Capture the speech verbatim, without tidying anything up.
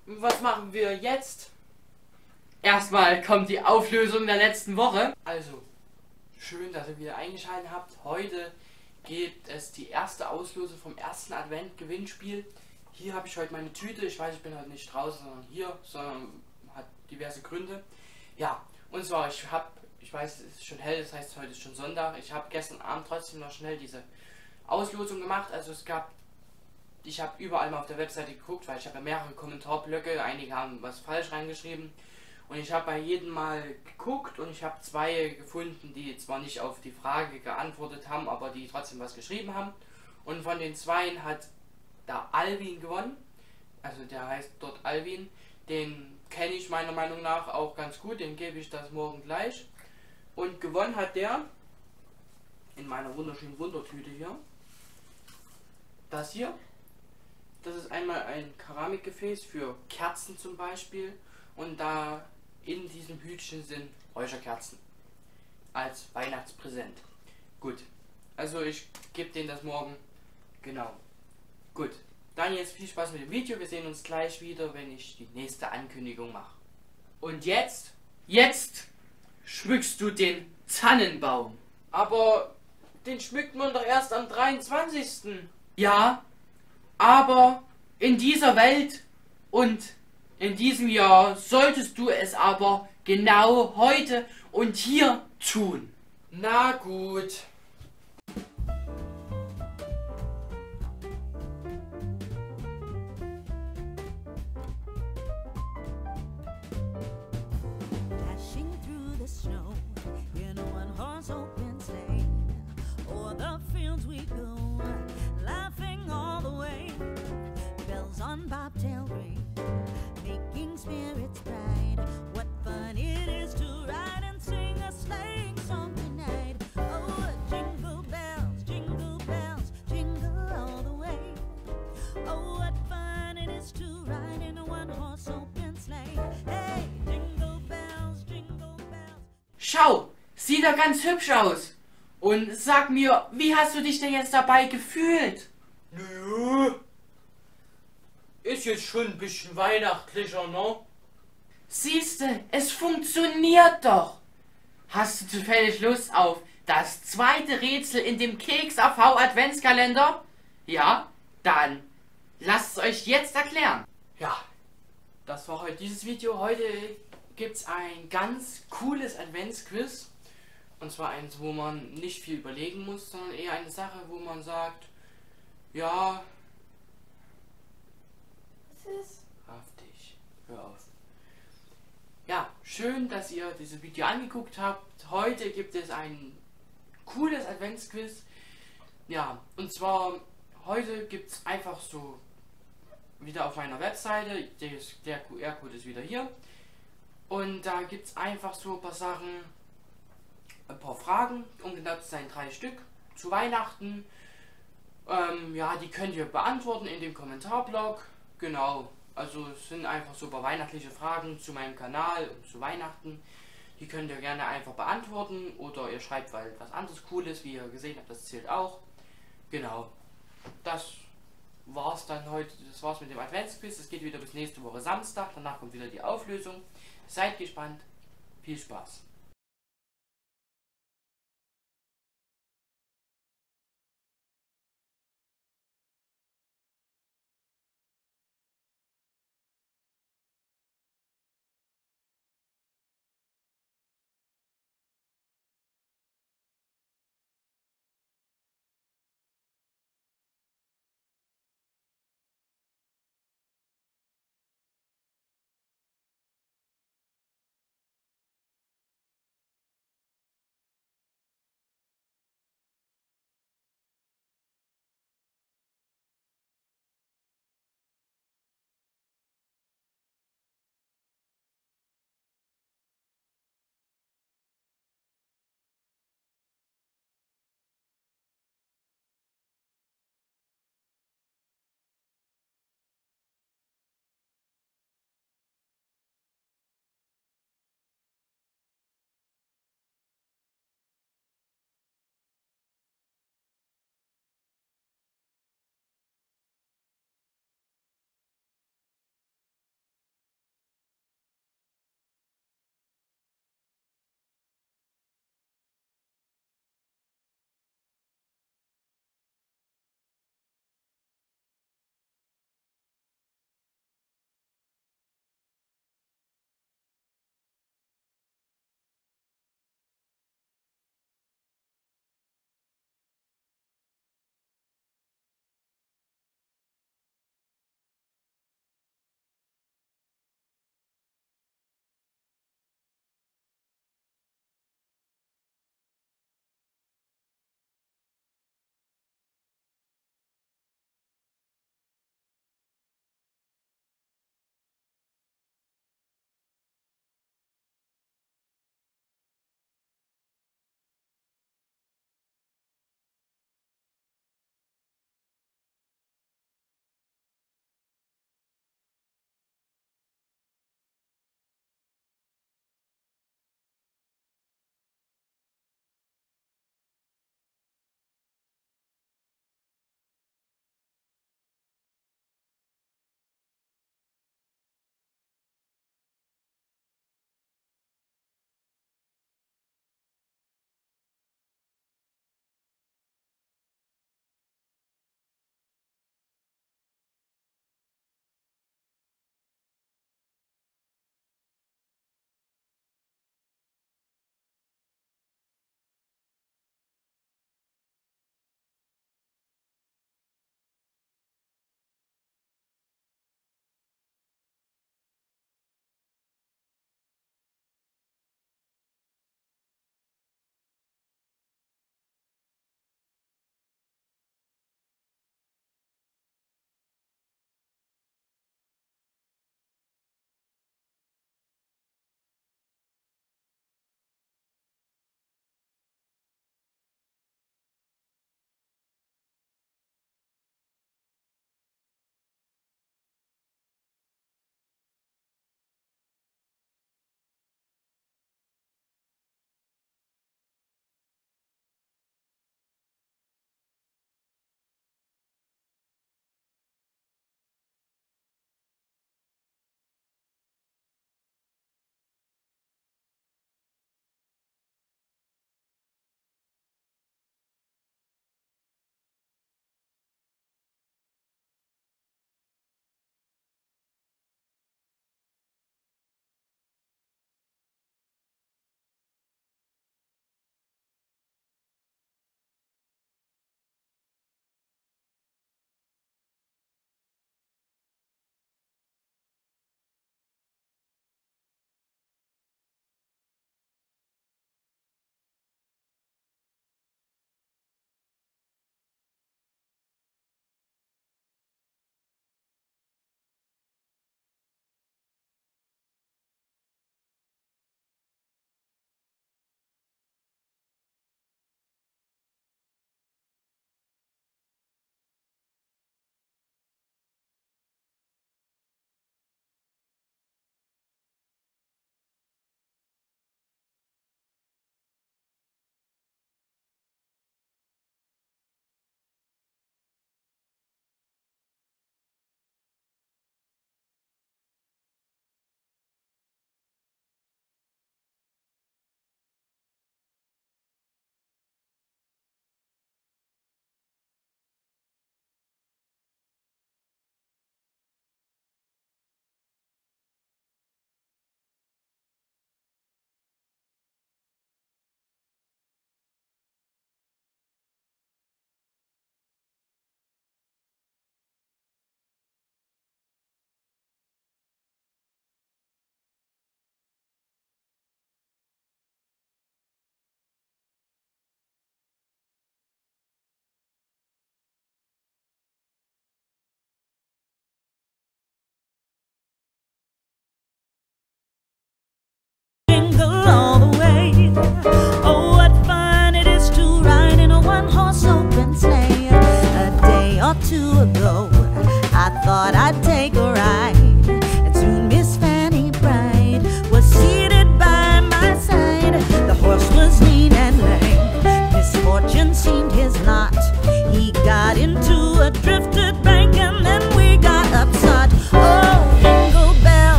was machen wir jetzt? Erstmal kommt die Auflösung der letzten Woche. Also, schön, dass ihr wieder eingeschaltet habt. Heute gibt es die erste Auslose vom ersten Advent-Gewinnspiel. Hier habe ich heute meine Tüte. Ich weiß, ich bin heute nicht draußen, sondern hier, sondern hat diverse Gründe. Ja, und zwar, ich habe, ich weiß, es ist schon hell, das heißt, heute ist schon Sonntag. Ich habe gestern Abend trotzdem noch schnell diese Auslosung gemacht. Also es gab, ich habe überall mal auf der Webseite geguckt, weil ich habe ja mehrere Kommentarblöcke. Einige haben was falsch reingeschrieben. Und ich habe bei jedem Mal geguckt und ich habe zwei gefunden, die zwar nicht auf die Frage geantwortet haben, aber die trotzdem was geschrieben haben. Und von den zweien hat der Alvin gewonnen. Also der heißt dort Alvin. Den kenne ich meiner Meinung nach auch ganz gut. Den gebe ich das morgen gleich. Und gewonnen hat der in meiner wunderschönen Wundertüte hier. Das hier. Das ist einmal ein Keramikgefäß für Kerzen zum Beispiel. Und da in diesem Hütchen sind Räucherkerzen als Weihnachtspräsent. Gut, also ich gebe denen das morgen. Genau. Gut, dann jetzt viel Spaß mit dem Video. Wir sehen uns gleich wieder, wenn ich die nächste Ankündigung mache. Und jetzt, jetzt schmückst du den Tannenbaum. Aber den schmückt man doch erst am dreiundzwanzigsten Ja, aber in dieser Welt und in diesem Jahr solltest du es aber genau heute und hier tun. Na gut. Dashing through the snow in a one-horse open sleigh. O'er the fields we go, laughing all the way. Bells on bobtail ring, making spirits bright. What fun it is to ride and sing a sleighing song tonight. Oh, jingle bells, jingle bells, jingle all the way. Oh, what fun it is to ride in a one-horse open sleigh. Hey, jingle bells, jingle bells. Schau, sieht er ganz hübsch aus. Und sag mir, wie hast du dich denn jetzt dabei gefühlt? Nö. Ist jetzt schon ein bisschen weihnachtlicher, ne? Siehste, es funktioniert doch. Hast du zufällig Lust auf das zweite Rätsel in dem Keks A V Adventskalender? Ja? Dann lasst es euch jetzt erklären. Ja, das war heute dieses Video. Heute gibt es ein ganz cooles Adventsquiz. Und zwar eins, wo man nicht viel überlegen muss, sondern eher eine Sache, wo man sagt, ja... Ist Haftig. Hör auf. Ja, schön, dass ihr dieses Video angeguckt habt. Heute gibt es ein cooles Adventsquiz. Ja, und zwar heute gibt es einfach so wieder auf meiner Webseite, der Q R-Code ist wieder hier. Und da gibt es einfach so ein paar Sachen, ein paar Fragen, um genau zu sein, drei Stück zu Weihnachten. Ähm, ja, die könnt ihr beantworten in dem Kommentarblock. Genau, also es sind einfach so ein paar weihnachtliche Fragen zu meinem Kanal und zu Weihnachten. Die könnt ihr gerne einfach beantworten oder ihr schreibt, weil etwas anderes Cooles, wie ihr gesehen habt, das zählt auch. Genau, das war's dann heute, das war's mit dem Adventsquiz. Es geht wieder bis nächste Woche Samstag, danach kommt wieder die Auflösung. Seid gespannt, viel Spaß.